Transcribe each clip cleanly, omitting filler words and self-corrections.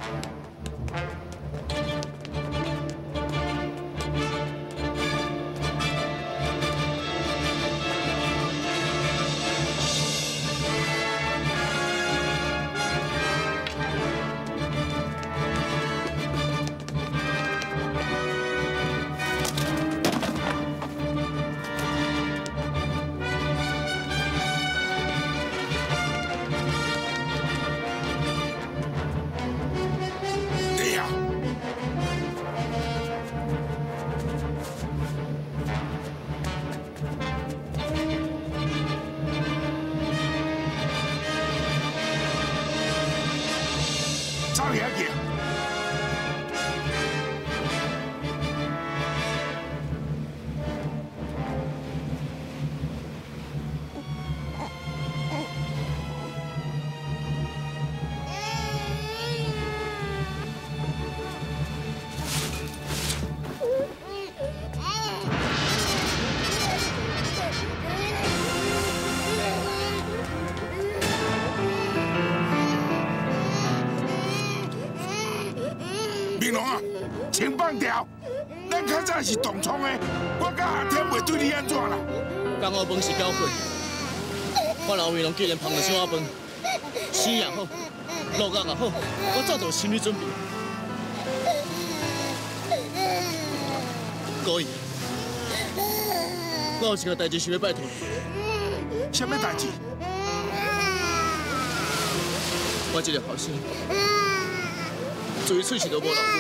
请放掉！咱较早是同窗的，我甲阿天袂对你安怎啦？ 江澳饭是交配，我老面拢既然捧了小碗饭，生也好，落眼也好，我早就有心理准备。高姨，我有一个代志想要拜托你。 什么代志？ 我这个后生，嘴喙是都无老母。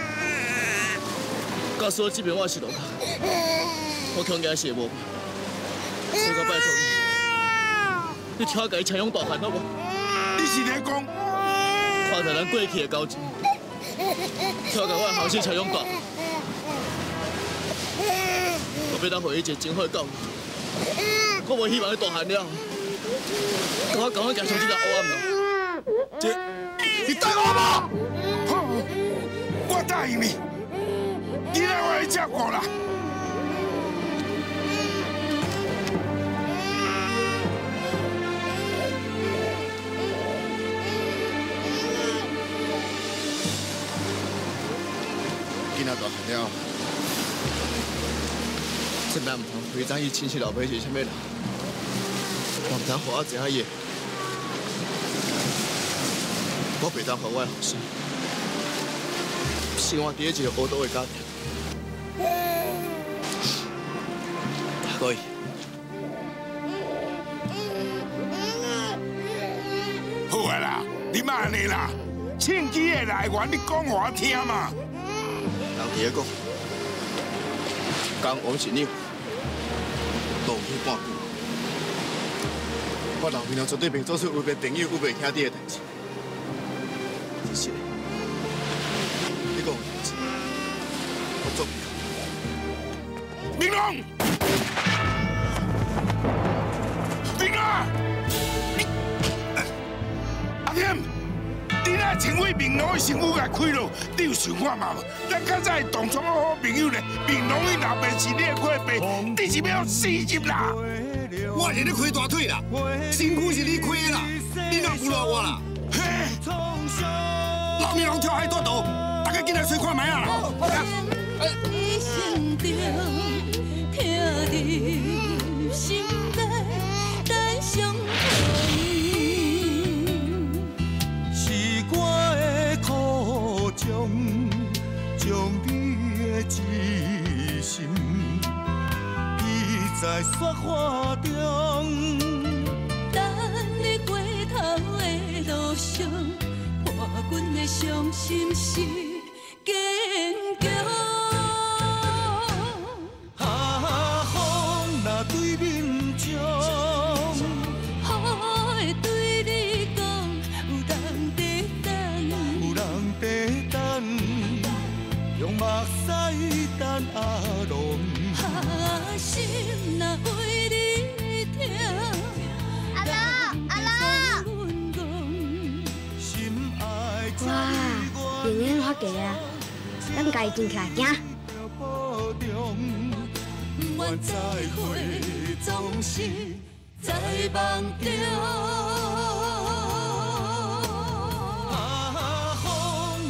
告诉我这边我是落脚，我恐惊是会无法，所以我拜托你，你听甲伊采用大汉好无？ 你是咧讲？ 看在咱过去的交情，听甲我的后生采用大汉，我要当互伊一个真好的教育。我无希望伊大汉了，甲我赶快行上这条黑暗路。 这，你答应我无？好，我答应你。 你来我来照顾啦。 囡仔大汉了，千万唔通推早伊亲戚老爸是啥物人，我唔通互我知影伊。我袂当互我的后生生活伫一个恶毒的家庭。 可以。 好啊啦，你莫安尼啦，趁机的来源你讲我听嘛。 人伫咧讲，江王是你，路去半句。我老面人绝对袂做出违背朋友、违背兄弟的代志。这是的，你讲有代志，我做不到。 明龙。 阿天，你若成为明龙的身躯来开路，你有想看嘛？咱较早同窗好朋友咧，明龙伊老爸是你的过辈，你是要死入啦？ 我是咧开大腿啦，身躯是你开的啦，你哪不落我啦？ 嘿， 老面龙跳海大道，大家进来找看卖啊！ 将你的真心记在雪花中， 等你回头的路上，伴阮的伤心是坚强。 风若对面冲， 雨会对你讲，有人在等， 有人在等。 用目屎等阿龙， 心若为你疼。阿郎，阿郎。哇，电影发过啊，咱家进起来行。不愿再会，总是在梦中。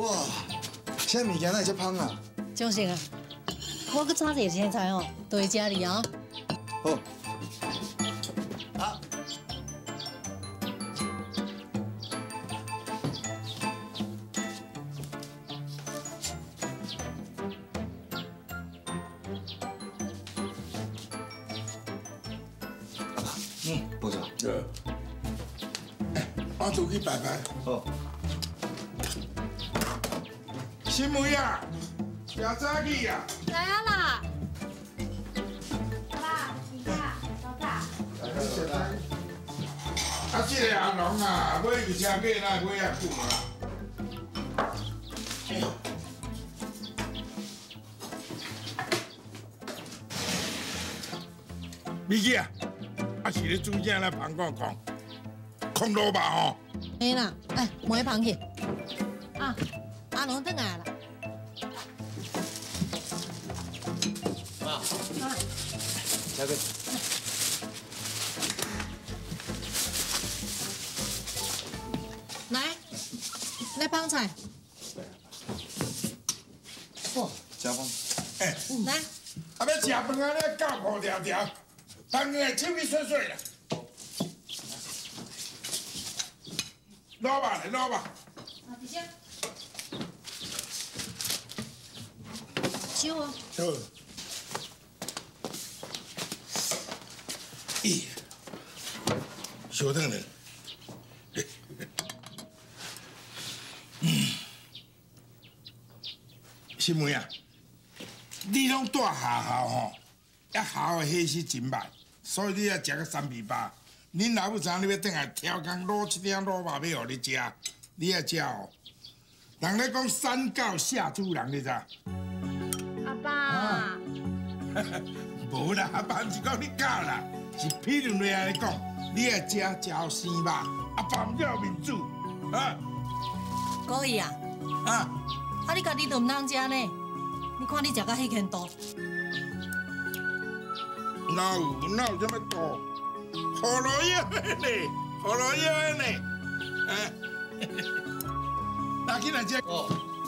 哇，现在物件哪会这芳啊？ 张生啊，我去炒一个青菜哦，都会家里啊。 好。啊。不错。 我出去拜拜。 好。 新梅啊，要早起啊！ 来啊啦！爸，你看，老大。 啊，这个阿龙啊，买一车价哪买遐久啊？美姬啊，啊是咧煮啥来旁讲讲，空萝卜吼。 嘿啦，哎，买螃蟹。啊，阿龙回来了。 妈。 啊。 交给。 来帮菜。 哇，加饭。 哎， 来。 啊，要食饭啊，咧教苦条条，当个手气水水啦。老吧嘞，老吧。 啊，直接。烧哦。 好。咦，小等咧。新梅啊，你拢住下校吼，一校的伙食真歹，所以你要食个3比8。恁老母知影你要转来挑工卤一点卤肉要互你食，你要食哦。人咧讲三教下猪人，你知？ 阿爸。 无啦，阿爸毋是讲你教啦，是譬如来讲，你要食椒生肉，阿爸毋叫民主啊。 故意啊？ 啊。 啊！你家己都唔通食呢？你看你食到迄间多。 哪有这么多？好罗药的呢，好罗药的呢，啊！拿起来吃。哦。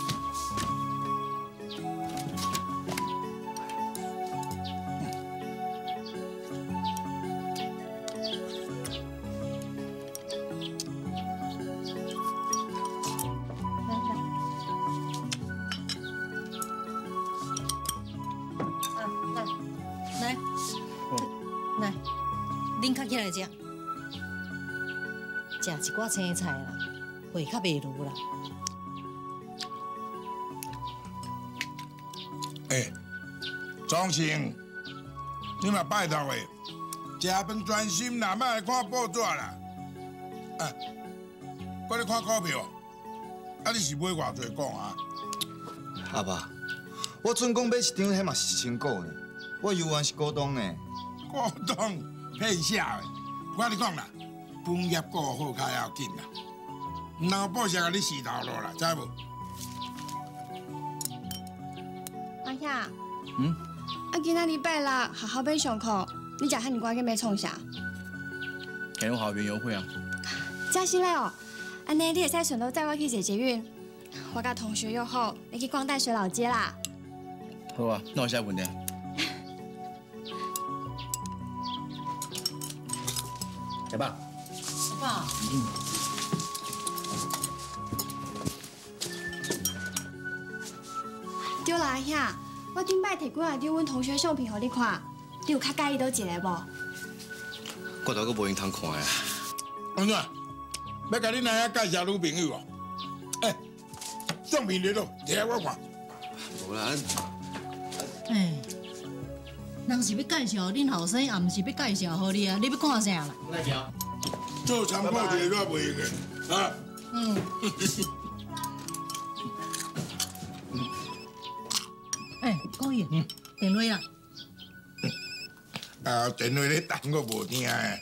恁较起来食，食一寡青菜啦，会较袂卤啦。哎，庄生，你嘛拜托诶，食饭专心啦，莫来看报纸啦。啊，我咧看股票，啊你是买偌济股啊？ 阿爸，我准讲买一张，迄嘛是1000股呢。我犹原是股东呢。 股东？骗啥的？我跟你讲啦，本业顾好较要紧啦，唔通报销甲你死头路啦，知无？ 阿兄。啊，今仔礼拜六好好要上课，你食遐尼赶紧要创啥？ 开用校园优惠啊！ 真是嘞哦，安尼你会使顺路载我去坐捷运。我甲同学约好，要去逛淡水老街啦。 好啊，那有啥问题？来吧。 爸。 对啦，阿兄，我顶摆摕几啊张阮同学相片互你看，你有较介意倒一个无？ 我都阁无闲通看啊。 安怎？要甲你哪遐介绍女朋友哦？哎，相片咧咯，摕来我看。 无啦。 哎，人是要介绍恁后生，也毋是要介绍互你啊！你要看啥啦？ 来条。 做参考一个我袂用的，啊。 哎，高爷，电话啦。 啊，电话咧等我无听诶。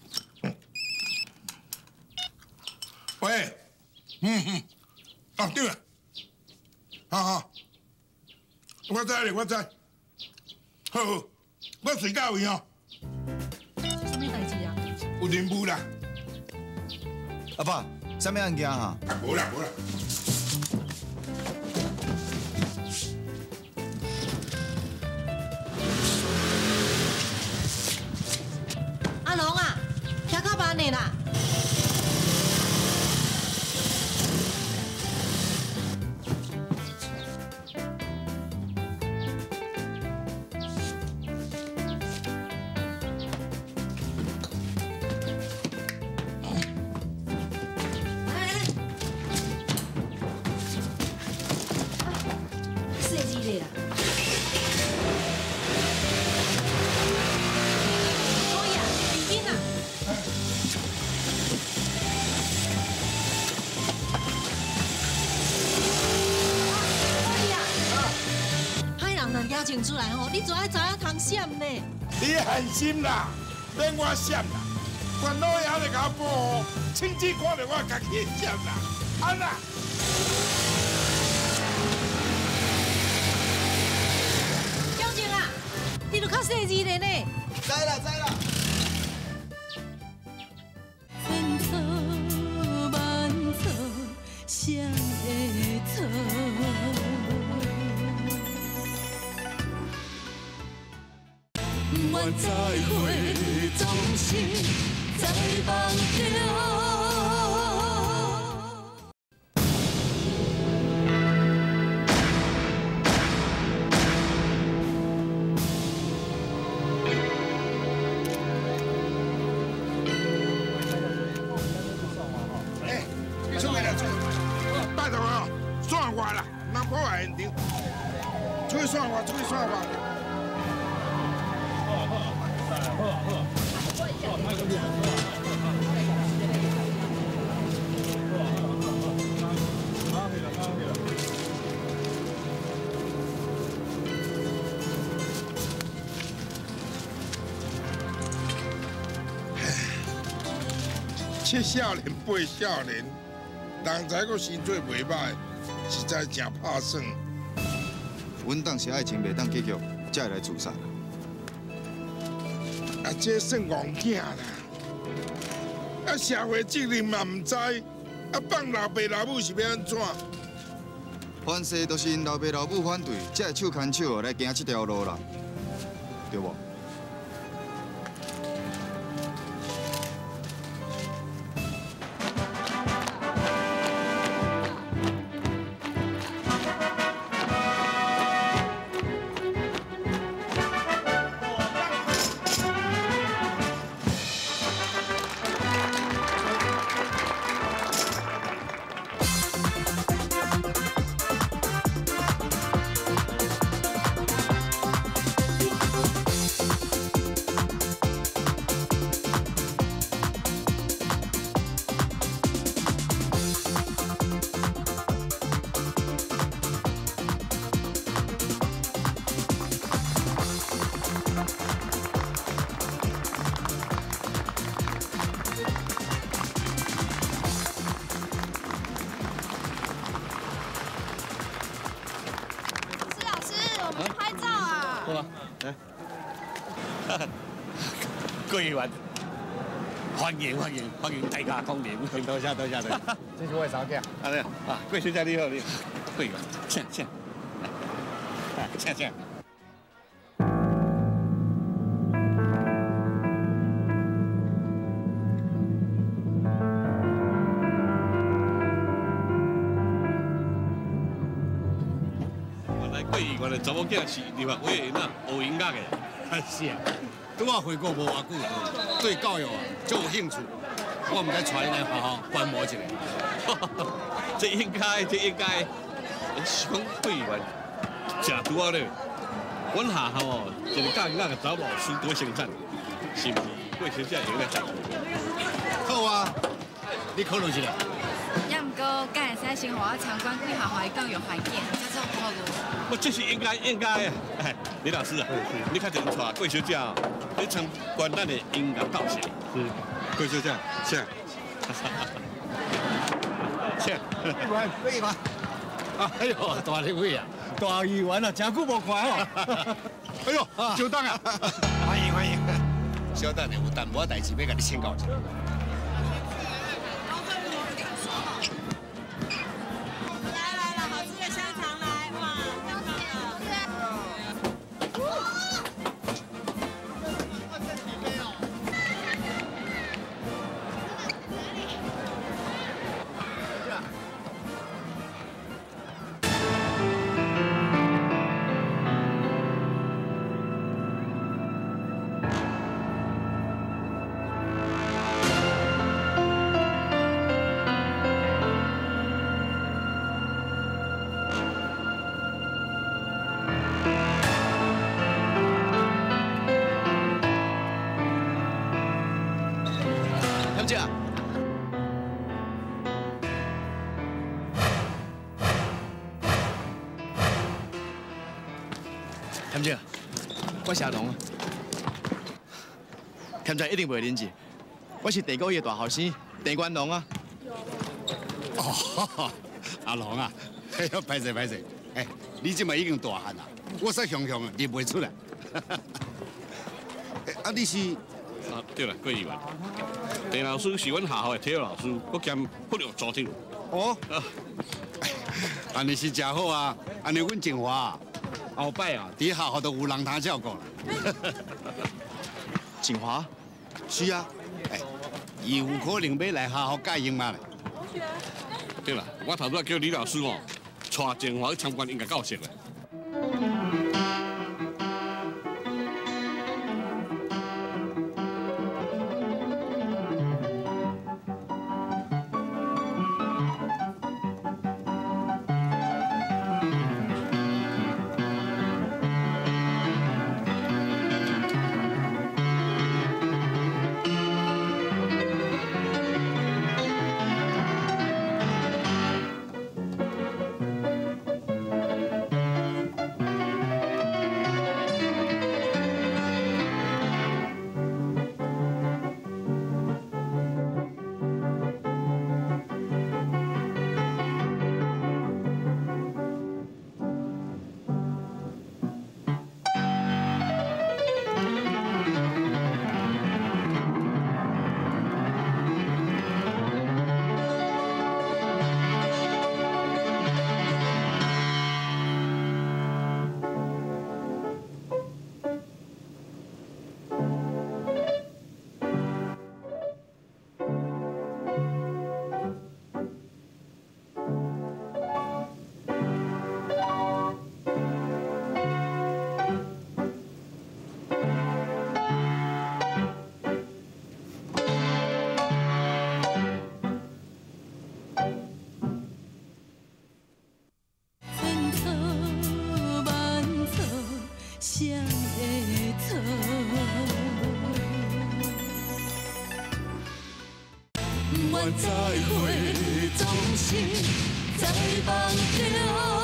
喂，哦对啊，好，我知咧，我知，好，我睡觉位哦。 什么代志啊？ 有任务啦。 阿爸，什么案件哈？ 无啦。 啦。可以啊，紧啊！可以啊！歹人若抓进出来吼，你就爱知影通闪呢。 你放心啦，免我闪啦，关老爷来甲我保护，亲自看到我家己闪啦，安啦。 小静啊，你著较细致咧呢。 知啦知啦。 千错万错，谁会错？不愿再会，总是在梦中。 出去啦，出去！拜托哦，算我啦，莫破坏现场。出去算我，出去算我。七少年八少年，人才阁身体袂歹，实在真拍算。 阮当时爱情袂当结局，才会来自杀。 啊，这算戆囝啦！啊，社会责任嘛唔知，啊，放老爸老母是要安怎？ 凡事都是因老爸老母反对，才会手牵手来行这条路啦，对无？ 桂园，欢迎欢迎欢迎大家光临，多谢多谢多谢。 这是我的嫂子。 啊对啊，桂小姐你好你好，桂园，请请，请请。原来桂园的查某囝是立法委员啊，学音乐的。 是啊，拄我回国无偌久，对教育啊足有兴趣，我毋知带你来好好观摩一下。 这应该，这应该。是讲桂园真拄好咧，阮下校哦，一个教音乐的查某书多生产，是毋是？桂小姐会来赞？ 好啊，你考虑一下。 也毋过，敢会使先互我参观贵校的教育环境，才做考虑。 我这是应该的。哎，李老师啊，你较常带桂小姐去参观咱的音乐教室。 是，桂小姐，请。请。可以吗？哎呦，大立委啊，大议员啊，真久无看哦。哎呦，久等啊！欢迎欢迎。小等下有淡薄代志要甲你请教一下。 田姐，我是阿龙。田姐一定袂认字，我是第9页大后生陈冠龙啊。 哦，阿龙啊，哎呦，歹势歹势，哎，你即摆已经大汉啦，我说雄雄认袂出来。啊，你是？ 啊，对了，郭议员，陈老师是阮学校的体育老师，我兼体育组长。 哦。安尼是真好啊！安尼阮静华后摆啊，伫学校都有人通照顾啦。 静华？ 是啊，哎，伊有可能要来学校教英嘛咧。 对了，我头拄叫李老师哦，带静华去参观音乐教室咧。 再会，总是在梦中。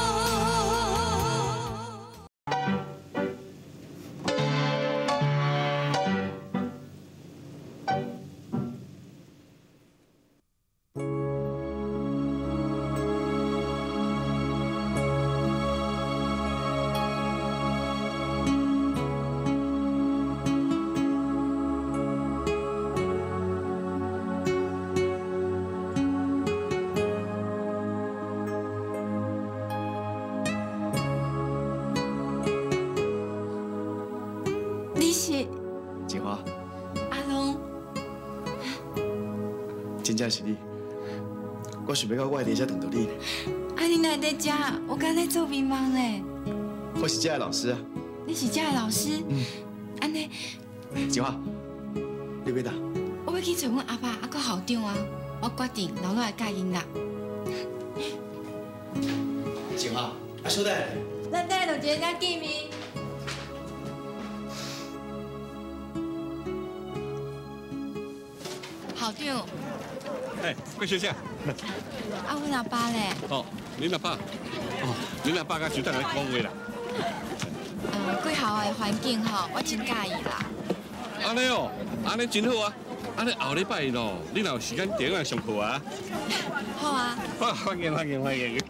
你是静华， 阿龙， 真正是你，我想要到我的地下等到你。 啊，你哪在遮？我刚才做迷茫嘞。 我是这的老师啊。 你是这的老师？安尼， 静华，你要哪？ 我要去找阮阿爸，还阁校长啊。我决定留落来教音乐。 静华，啊，小弟。 咱等下就一个人见面。校长。 哎，郭小姐。 啊，阮阿爸咧。 哦，恁阿爸。哦，恁阿爸甲就等来讲话啦。 贵校的环境吼，我真介意啦。 安尼哦，安尼真好啊！安尼后礼拜咯，你若有时间点来上课啊？ 好啊。 好，欢迎欢迎欢迎。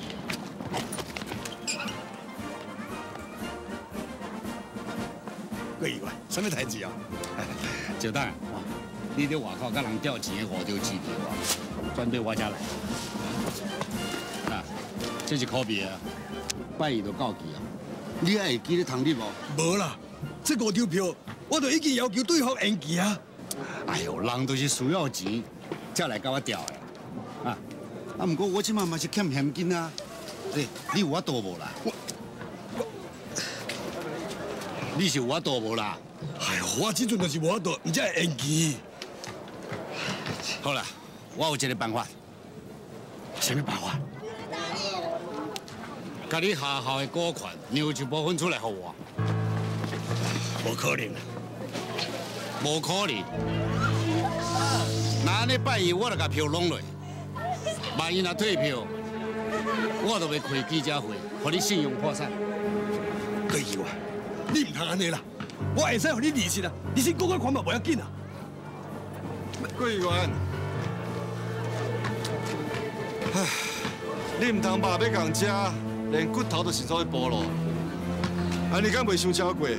郭议员，什么代志啊？小蛋，你伫外口甲人调钱的五条支票啊，转对我遮来。啊，这是科比啊，拜二就到期啊。你还会记得通知无？ 无啦，这5张票我就已经要求对方延期啊。 哎呦，人都是需要钱才来甲我调的啊。啊，不过我即马嘛是欠现金啊。你有法度无啦？你是有法度无啦？ 哎呦，我这阵就是无法度，唔才会延期。 好啦，我有一个办法。什么办法？甲你学校的股权让一部分出来给我。 无可能， 无可能。那安尼拜二我就甲票弄落，万一若退票，我就要开记者会， 让你信用破产。 郭议员，你唔通安尼啦，我会使让你利息啊，利息高我款嘛不要紧啊。 郭议员，唉，你唔通肉要共食，连骨头都是做去剥落，安尼敢袂伤超过？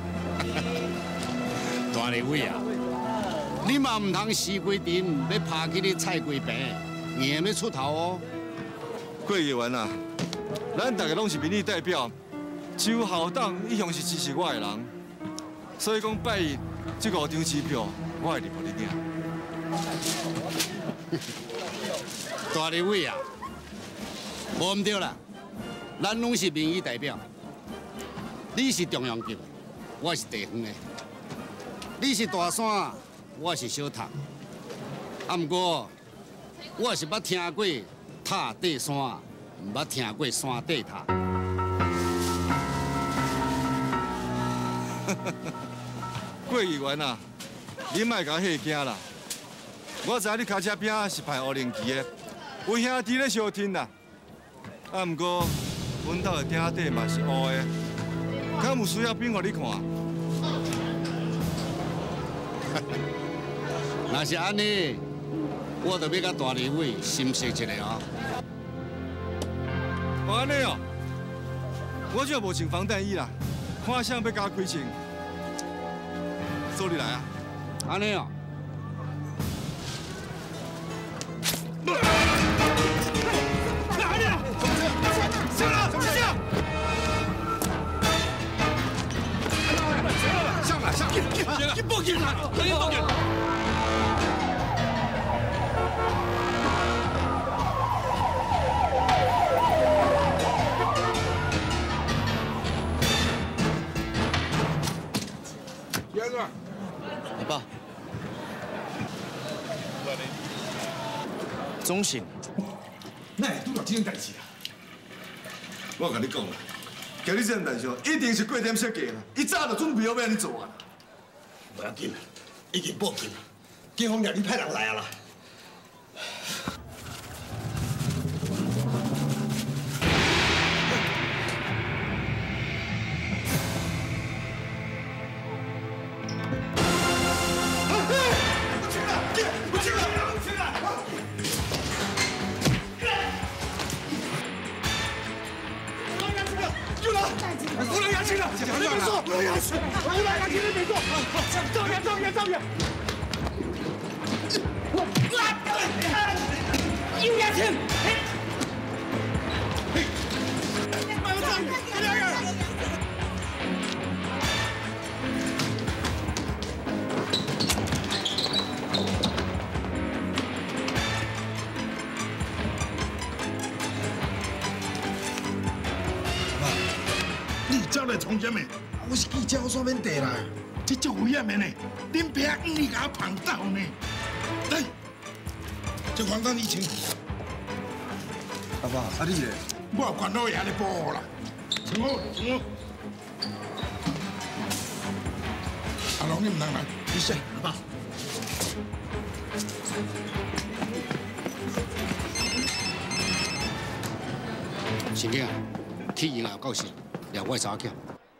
大立委啊，你嘛唔通死规定要拍起你菜龟病，硬要出头哦。 郭议员啊，咱大家拢是民意代表，只有校长一向是支持我的人，所以讲拜一这5张支票，我会入互你领。 大立委啊，无唔对啦，咱拢是民意代表，你是中央级，我是地方的。你是大山，我是小塔。啊，不过我是捌听过塔底山，唔捌听过山底塔。 郭议员啊，你莫甲我吓惊啦！我知影你脚车边是排5年期的，有兄弟咧相听啦。啊，不过阮兜的顶底嘛是乌的，敢有需要变互你看？ 若是安尼，我就要甲大立委心息一下啊。 安尼哦，我就无穿防弹衣啦，看相要甲我开穿。走你来啊！ 安尼哦。 哪里啊？下了，下！ 上来，上来！你报警啊！赶紧报警！ 爷子， 阿爸，总行。 哪会拄到这种代志啊？ 我甲你讲啦，今日这件代志一定是过点设计啦，伊早就准备好要安尼做啊。 不要紧啦，已经报警啦，警方也你派人来啊啦。 不能压制了，你别说，不能压制，不能压制，你别做，照片，照片，照片。有压制。 走来从什么？我是记者，我煞免地啦。这足危险的呢，恁爸唔是甲我碰到呢。来，这防弹衣穿。 阿爸，啊你咧？ 我管老爷咧保护啦。穿好，穿好。阿龙，你唔通来，你先，阿爸。 神经啊，去银行到时。也我查囝。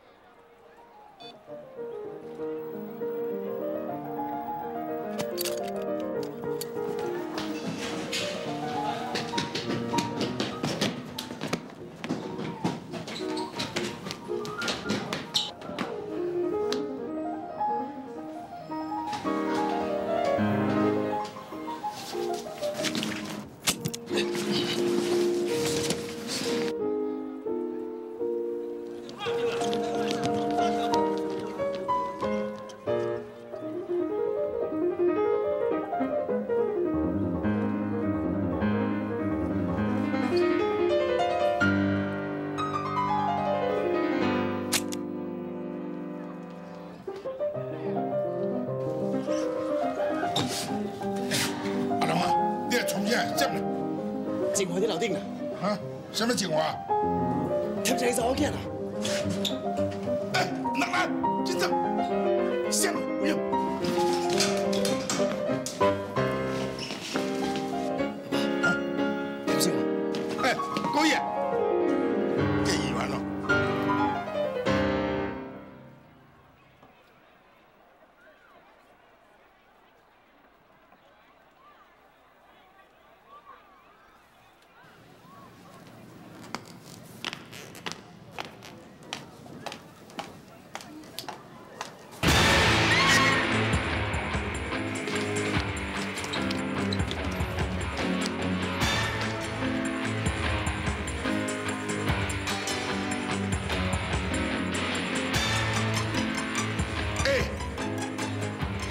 情话你楼顶啦？ 啊？什么情话？ 贴一个查某囝啦。 哎，人来，紧走！下路不用。啊？贴什么？哎，故意。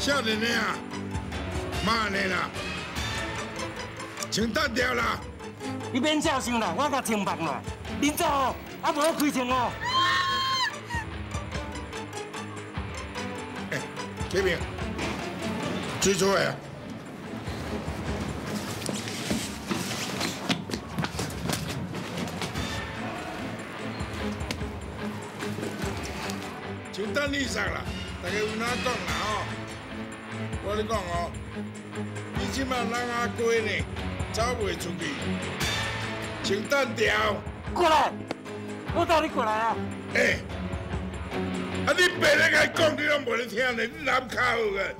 少年的啊，慢的啦，穿单调啦。 你免照想啦，我甲穿白啦。恁走哦，啊无我开枪哦。 哎，启明，追出来啊！穿单你上啦，大家有哪讲啦吼？我跟你讲哦，你即摆人阿过呢，走袂出去，穿单调。 过来，我带你过来啊！ 哎，啊你爸咧甲讲，你拢无咧听呢，你哪卡好个？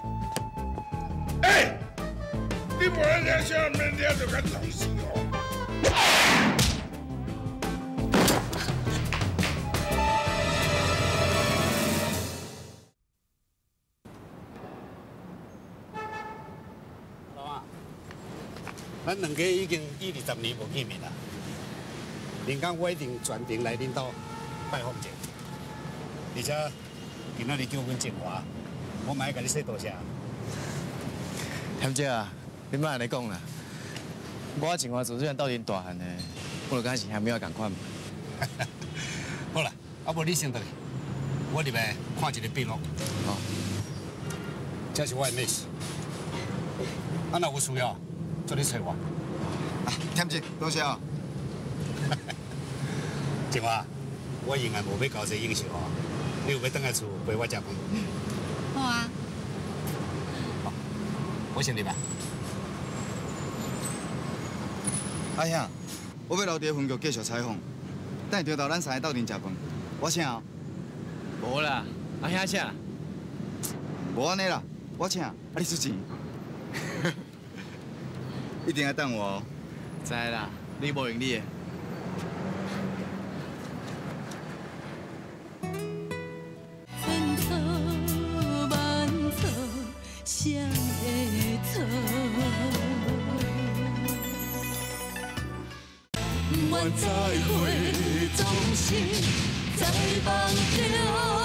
哎，你无咧听，小人免听就甲弄死哦！ 咱两个已经20年无见面啦。林刚我一定专程来恁兜拜访者，而且今仔日叫阮静华，我嘛要甲你说多谢。 贤姐啊，你莫安尼讲啦。我静华自虽然斗阵大汉的，我就敢是嫌妹仔共款。 好啦，啊无你先倒去，我入来看一个笔录。 好， 这是我的密事。啊，若有需要，做你找我。 啊，贤姐，多谢啊。 静华，我永远无要交这应酬哦。你有要倒来厝陪我食饭？ 好啊。 好，我先入来。 阿兄，我要留伫分局继续采访，等下中昼咱三个斗阵食饭，我请哦。 无啦，阿兄请。 无安尼啦，我请，啊你出钱。一定要等我哦。 知啦，你无用你的。 千草万草谁会错？我再会总是在梦中。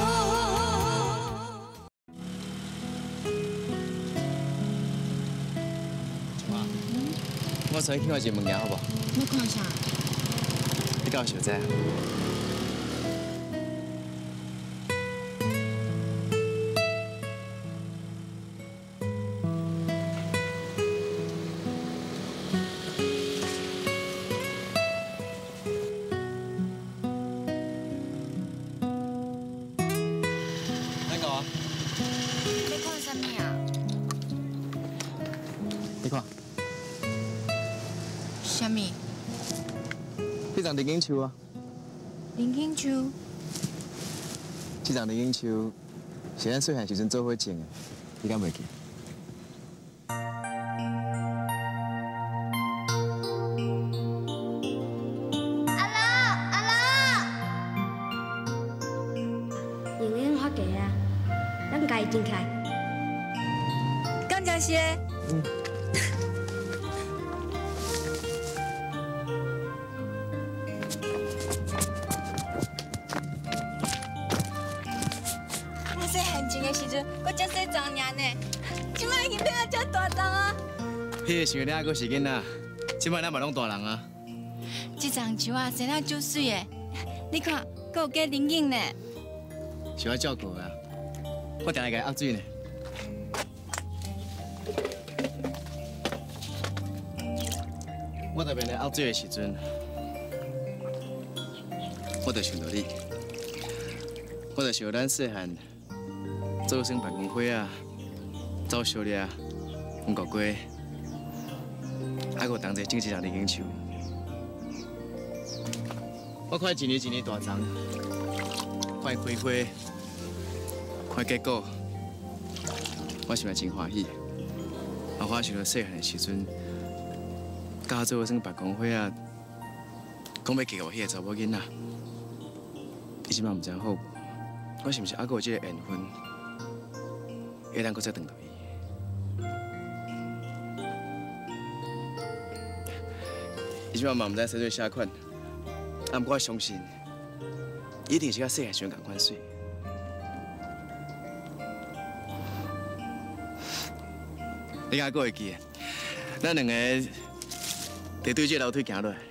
我带你去看一个物件，好不好？ 要看啥？ 你敢有想知啊？ 哪个啊？ 你看啥物啊？ 你看。 啥物？ 这丛林荫树啊， 林荫树。 这丛林荫树是咱细汉时阵做伙种的，你敢袂记？ 莹莹发家啊，咱家己种起来。 感谢谢。我细汉种的时阵，我才细壮尔呢，即摆已经变啊遮大丛啊。 迄个时阵，你还阁是囡仔，即摆咱嘛拢大人啊。 这丛树啊，生啊足水的，你看，阁有加林荫呢。 是我照顾的啊，我定下甲伊压水呢。我特别来压水的时阵，我就想到你，我就想咱细汉做生办公伙啊，走小掠，黄国鸡，还有同齐种这丛林荫树。我看一年一年大丛，看伊开花，看结果，我想来真欢喜。啊，我想到细汉的时阵，教做生办公伙啊，讲要嫁我迄个查某囡仔，伊即摆唔知好无？我是毋是还阁有这个缘分，会当阁再等到伊？伊即摆嘛唔知洗做啥款，啊，不过我相信，一定是甲细汉时阵共款水。 你敢过会记？咱两个伫对这楼梯行落来。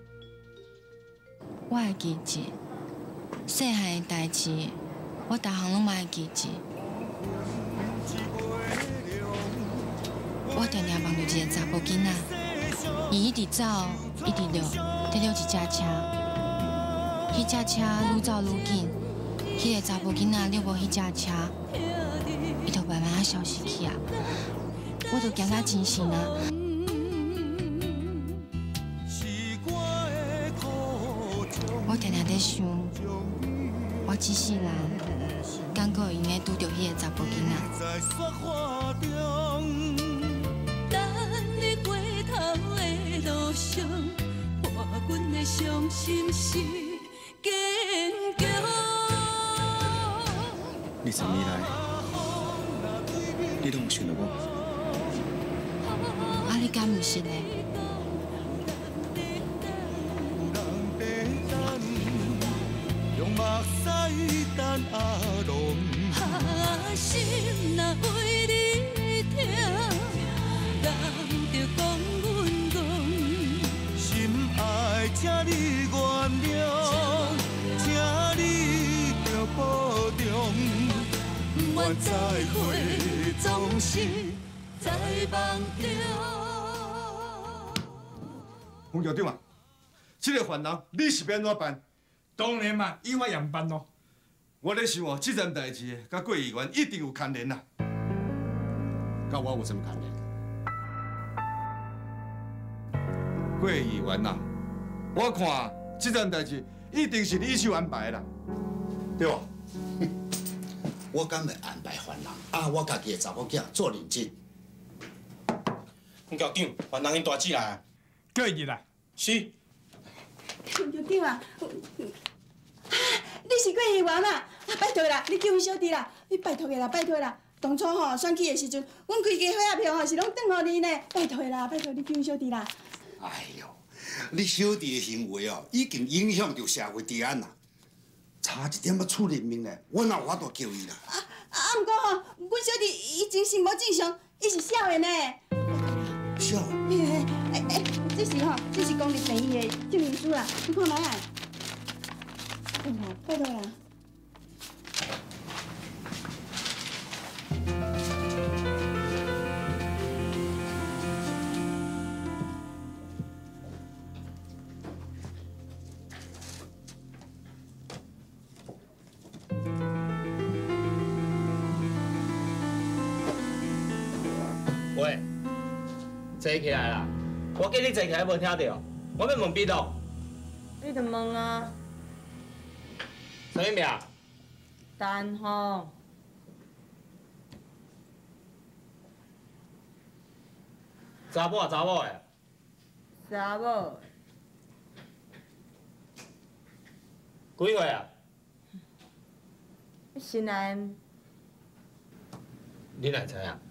我会记住，细汉的代志，我逐项拢嘛会记住。我常常梦到一个查甫囡仔，伊一直走，一直溜，得溜一只车。迄只车愈走愈紧，迄个查甫囡仔溜无迄只车，伊就慢慢消失去啊！我就惊甲真神啊！我常常在想，我这世人敢阁会用会拄到迄个查甫囡仔？ 等你回头的路上，破阮的伤心是坚强。 20年来，你拢有想到我？ 啊，你敢毋是呢？ 用目屎等阿龙， 心若为你痛，人就讲阮戆。 心爱请你原谅，请你着保重。不愿再会，总是在梦中。 洪局长啊，这个烦恼你是要安怎办？ 当然嘛，以我样办咯。 我咧想哦，这件代志甲郭议员一定有牵连啦。 甲我有什么牵连？ 郭议员呐，我看这件代志一定是你一手安排的啦，对吧？ 我敢会安排犯人啊！我家己的查某囝做认真。 洪局长，犯人因大姊来啊！ 过日来。 是。 洪局长啊，你是郭议员啊？拜托啦，你救阮小弟啦！你拜托的啦，拜托啦！当初吼选举的时阵，阮开家伙仔票吼是拢转互你呢，拜托的啦，拜托你救阮小弟啦！ 哎呦，你小弟的行为哦，已经影响到社会治安啦。差一点要出人命嘞，我哪有法度救伊啦？ 毋过吼，阮小弟伊精神无正常，伊是少的呢。 少？ 这是吼，这是公立病院的证明书啦，你看卖啊。拜托啦。 喂，坐起来啦！我叫你坐起来，无听到？我要问笔录。 你就问啊。 什么名？ 陈红。 查某啊，查某的。 查某。 几岁啊？ 新来。 你哪知啊？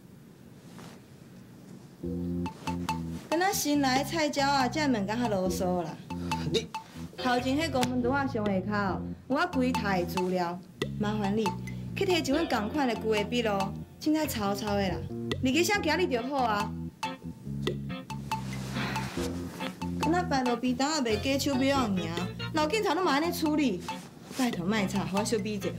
敢若新来菜鸟啊，才问甲较啰嗦啦。 你头前迄公门桌仔上下口，我规台资料，麻烦你去摕一份同款的旧的笔录，凊彩抄抄的啦。日记写今日就好啊。敢若摆路边摊也袂假手表尔，老警察拢嘛安尼处理，拜托卖吵，互我小比者。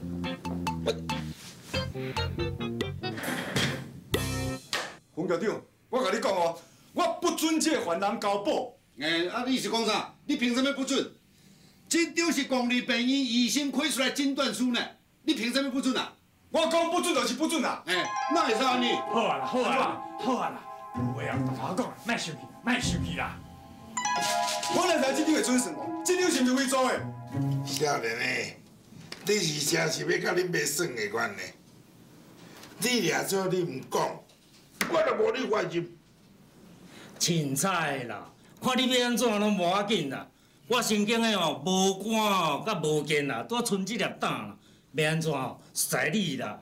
洪局长，我甲你讲哦，我不准这个犯人交保。 啊，你是讲啥？你凭什么不准？这就是公立病院医生开出来诊断书呢，你凭什么不准啊？ 我讲不准就是不准啦。 哪会使安尼？ 好啊啦，好啊啦，好啊啦，有话啊，同我讲，莫生气，莫生气啦。 我哪知这张会准算哦？这张是毋是伪造的？ 少年诶，你是真是要甲恁袂算的款呢？你掠做你唔讲，我就无你关心。 凊彩啦，看你要安怎拢无要紧啦。我神经的哦，无肝哦，甲无健啦，拄剩这粒胆啦，要安怎哦？使你啦。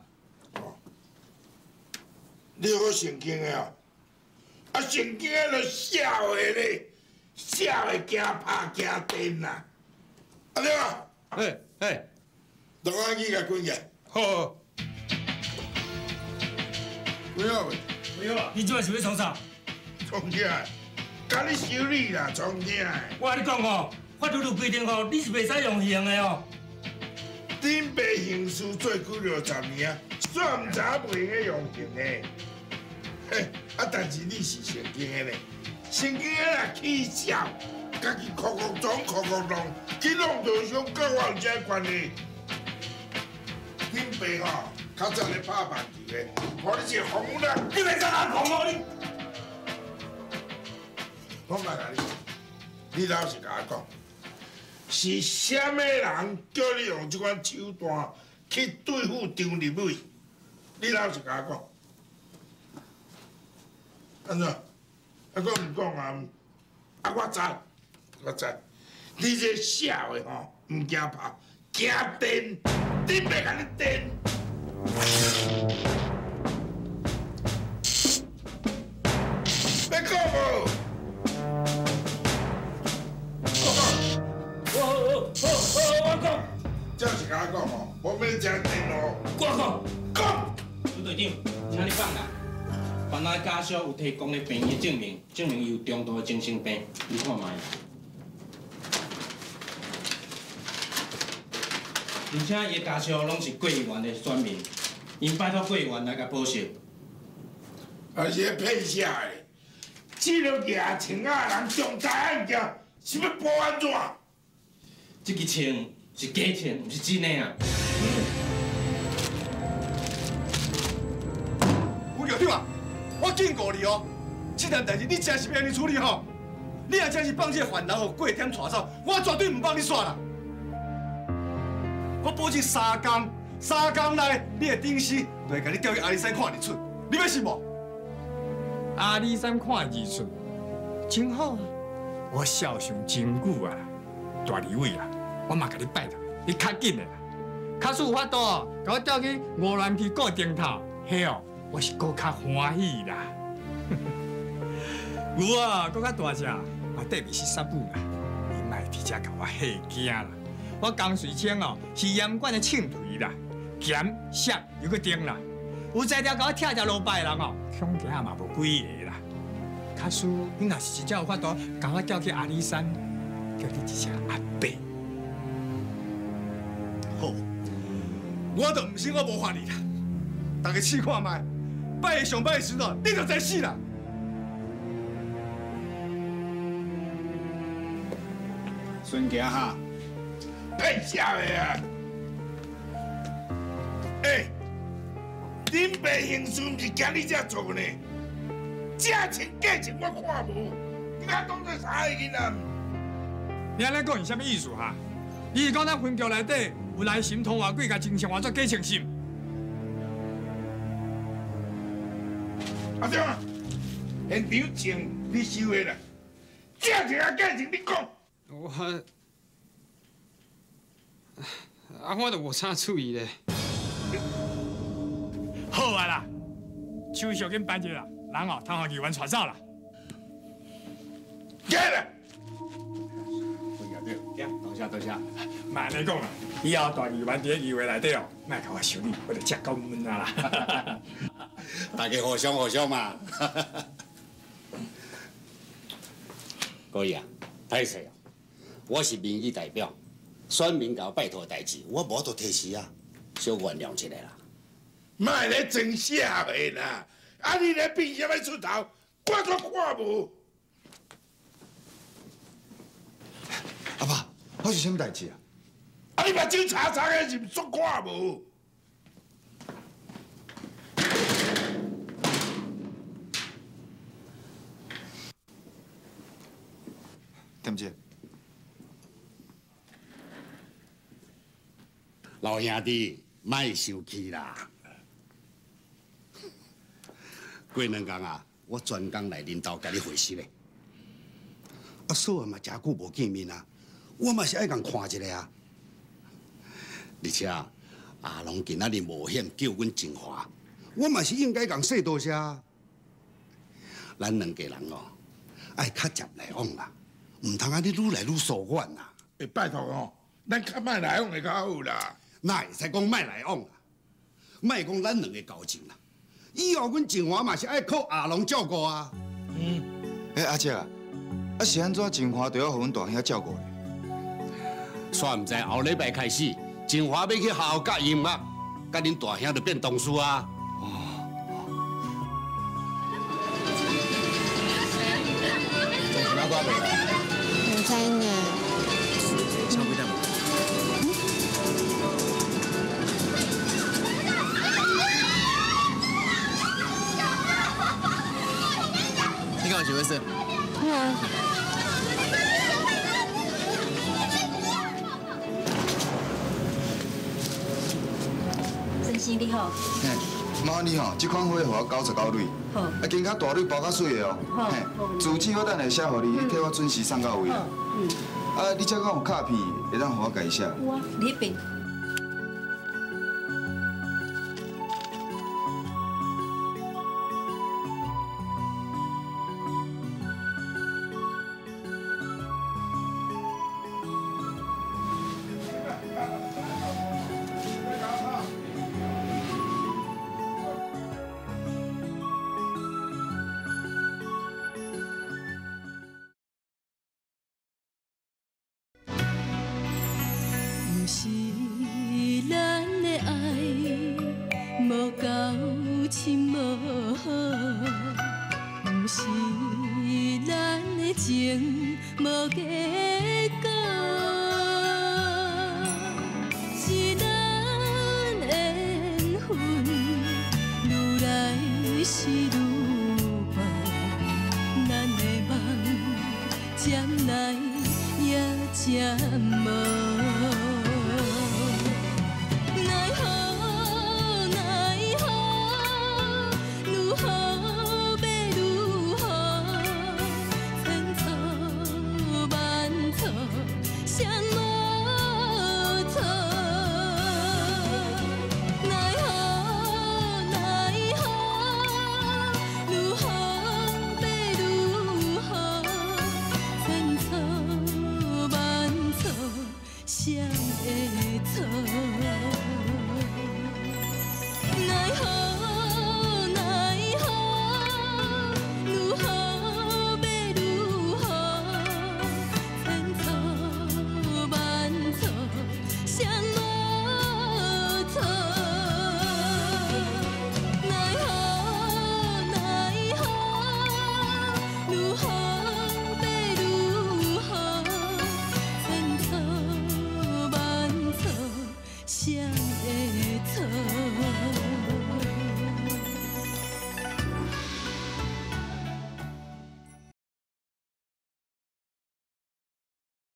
你好神经的哦，啊神经的就社会咧，社会惊拍惊颠啦，啊对吧？同我去甲滚去。 好。 不要喂。 没有啊，你今晚是要创啥？ 创啥？甲你修理啦，创啥？ 我甲你讲哦，法律有规定哦，你是袂使用刑的哦。 顶爸刑事做几60年啊，算唔知袂用用刑的。嘿，但是你是成经的咧，成经的啦起笑，家己哭哭装哭哭弄，去弄对象跟我有啥关系？顶爸吼，较早咧拍棒球的，我你是红人，你来干哪讲哦你？我问下你老实甲我讲，是啥物人叫你用这款手段去对付张立伟？你老实甲我讲。安怎？还讲唔讲啊？我知，你这社会吼，唔惊怕，惊电，你别甲你电。要讲无？我讲，就是甲我讲吼，无要这样电哦。我讲， 朱队长，请你放啦。犯案家属有提供的病历证明，证明伊有重度的精神病，你看卖。而且伊家属拢是贵议员的选民，因拜托贵议员来甲保释。 而且骗啥的？这个牙青啊人重大案件是要报安怎？ 这个枪是假枪，不是真的啊！ 吴局长啊！我警告你哦，这件代志你真是要安尼处理吼！你若真是放这个犯人哦过点带走，我绝对唔帮你煞啦！我保证3天内你的顶司就会甲你调去阿里山看日出，你要信无？ 阿里山看日出，真好啊！我孝顺真久啊，大李伟啊，我嘛甲你拜托，你较紧的啦，较有法度哦，甲我调去五兰皮过顶头，嘿哦。我是搁较欢喜啦，牛啊，搁较大只，我底面是杀母啦，你莫直接甲我吓惊啦。我江水清哦是严管的称腿啦，咸涩又搁甜啦，有才调甲我拆条路牌的人哦，恐惊嘛无几个啦。假使你若是真正有法度，甲我调去阿里山，叫你一声阿伯。 好，我就唔信我无法你啦，大家试看卖。拜上拜时哦，你就知死啦！ 孙家哈， 骗啥的啊？恁爸刑事唔是惊你这做呢？假情假情我看无，你甲当作啥个囡仔？ 你安尼讲是啥物意思哈？你是讲咱分局内底有来神通话鬼，甲精神换作假诚信？ 阿张啊，现场证你收的啦，假情啊假情你讲。 我都无啥注意咧。好啊啦，手续紧办一啦，人哦，通互议员传走啦。 假啦！ 多谢，慢你讲啦，以后大议员伫咧议会内底哦，莫甲我修理，我就吃够闷啊啦。 大家互相嘛。各位啊，歹势啊，我是民意代表，选民甲我拜托的代志，我无都提示啊，小原谅一下啦。 莫咧争社会啦，啊你咧凭啥物出头？我都看无。 阿爸，我是啥物代志啊？ 啊你目睭查查的，是毋煞看无？ 点姐， 老兄弟，莫生气啦。过2天啊，我专工来恁兜甲你会师咧。啊，嫂啊嘛，诚久无见面啊，我嘛是爱共看一下啊。而且啊，阿龙今仔日冒险救阮静华，我嘛是应该共说多谢啊。咱两家人哦，爱较接来往啦。唔通安尼愈来愈疏远啦！ 拜托哦，咱较莫来往会较好啦。 哪会使讲莫来往啦？莫讲咱两个交情啦， 以后阮静华嘛是爱靠阿龙照顾啊。 阿姐啊，是安怎静华就要互阮大兄照顾咧？ 煞唔知后礼拜开始，静华要去学校教音乐，甲恁大兄就变同事啊。 唔知呢。 超几点？你干嘛学会事？ 先生你好。 嘿，麻烦你吼，这款花互我99蕊。 好。 啊，更较大蕊包较水的哦。 好。 嘿，字纸我等下写互你，你替我准时送到位啦。啊，你这讲有卡片，会当互我改写。 有啊，你迄边。 不是咱的爱无够深无好，不是咱的情无结果，是咱缘分愈来是